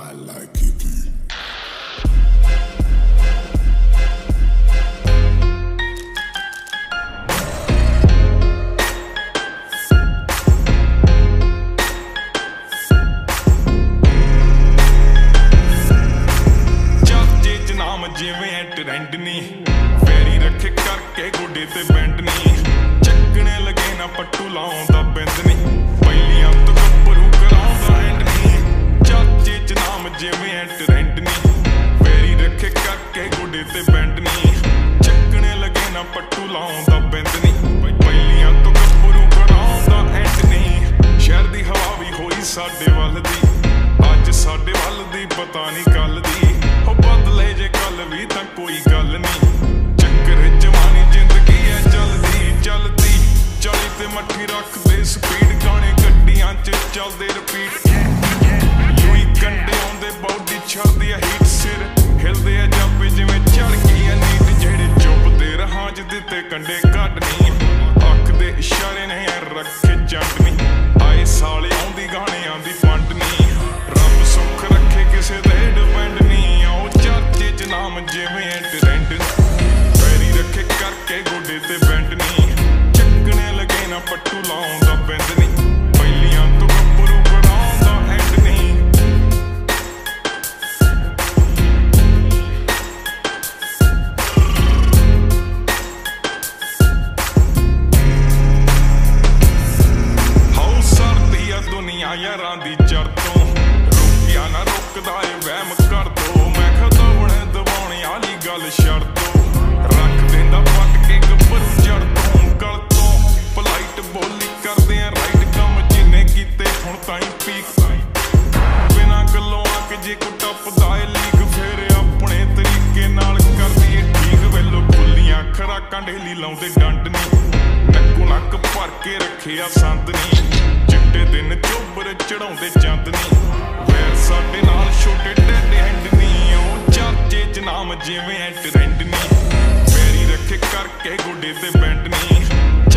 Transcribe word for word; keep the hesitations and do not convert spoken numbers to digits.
Mala Kiki. जिवें ट्रेंड नी फेरी रखे करके गोडे ते बैंड नी चक्कने लगे ना पट्टू लाउंदा बिंद नी पहिलियां तो गब्बरू कराउंदा एंड नी चाचे च नाम जिवें ट्रेंड नी फेरी रखे करके गोडे ते बैंड नी चक्कने लगे ना पट्टू लाउंदा बिंद नी पहिलियां तो गब्बरू कराउंदा एंड नी शहर दी हवा भी होई साडे वल दी अज साडे वल दी पता नहीं कल दी हो बदले जे कल भी तां कोई गल नहीं चक्कर जवानी जिंदगी है चलदी चलदी चाली ते मट्ठी रख दे स्पीड गाने गड्डियां च चलदे रिपीट यूं कंडे आउंदे बॉडी छड़दी है हीट सिर हिलदे आ जापे जिवें चढ़ गई है नीट जेड़े चुपदे रहां च दित्ते कंडे घट नहीं अख दे इशारे नहीं रखे जंड नहीं आए साले आउंदी गाने आंदी फंड नहीं रब सुख रखे किसे दे डिपेंड नहीं नाम जिवें ट्रेंड पैरी रखे करके गोडे ते बैंड नी चक्कने लगे ना पट्टू लाउंदा बिंद नी पहिलियां तो गब्बरू कराउंदा एंड नी हाउ सरदी आ दुनिया यारां दी जड़ तों रुकिया ना रुकदा ए वहम कर दो मैं गल छड़ दो रख देंदा पट के गब्बर जड़ तो गल तो पलाइट बोली करदे आ राइट कम जिन्ने कीते हुण ताईं पीक बिना गल्लों आके जे को टपदा ए लीग फेर अपने तरीके नाल करदी ए ठीक वेलो खुलियां खराकां ढेली लाउंदे डंड नी नक्को नक भर के रखिया संद नी चिट्टे दिन चोबर चढ़ाउंदे चंद नी वैर साडे नाल छोटे ढेडे हैंड नी चाचे च नाम जिवें ट्रेंड नी फेरी रखे करके गोडे ते बैंड नी